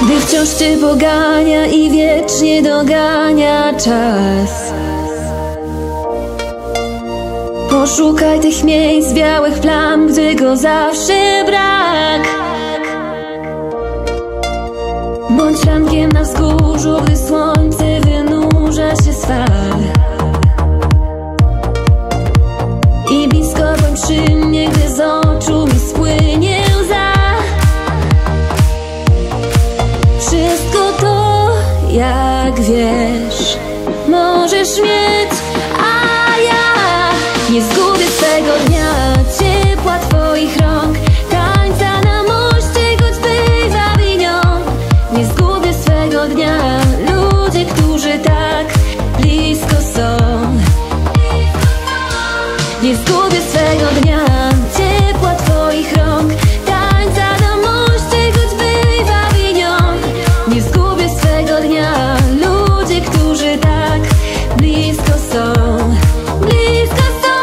Gdy wciąż cię pogania i wiecznie dogania czas, poszukaj tych miejsc, białych plam, gdy go zawsze brak. Bądź rankiem na wzgórzu, gdy słońce wynurza się z fal. I blisko bądź przy mnie, gdy z oczu mi spłynie łza. Wszystko to, jak wiesz, możesz mieć, a ja nie zgubię swego dnia, ciepła twoich rąk, tańca na moście, choć bywa winią. Nie zgubię swego dnia, ludzie, którzy tak blisko są. Nie zgubię swego dnia, ciepła twoich rąk, tańca na moście, choć bywa winią. Nie zgubię swego dnia, ludzie, którzy tak blisko są. Blisko są.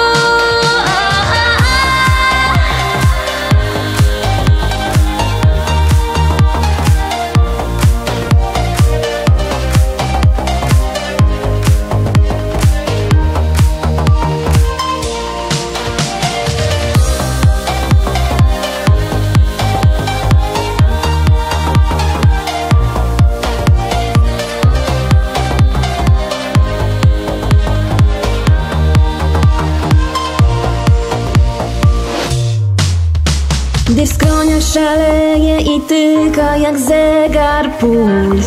Gdy w skroniach szaleje i tyka jak zegar puls,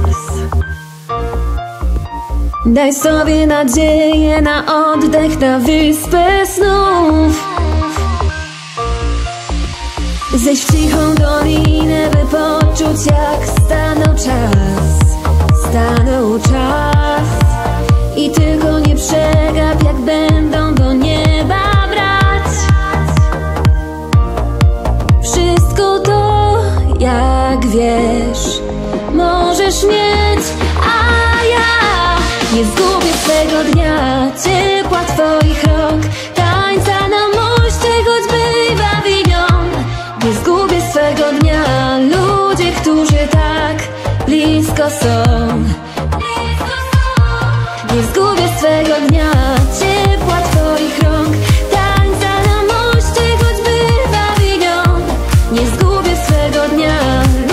daj sobie nadzieję na oddech, na wyspę snów. Zejdź w cichą dolinę, by poczuć, jak stanął czas. Stanął czas i tylko nie przegap, jak będą do nieba brać. Wszystko to, jak wiesz, możesz mieć, a ja nie zgubię swego dnia, ciepła twoich rąk, tańca na moście, choć bywa winią. Nie zgubię swego dnia, ludzie, którzy tak blisko są. Nie zgubię swego dnia, ciepła twoich rąk, tańca na moście, choć bywa winią. Nie zgubię swego dnia.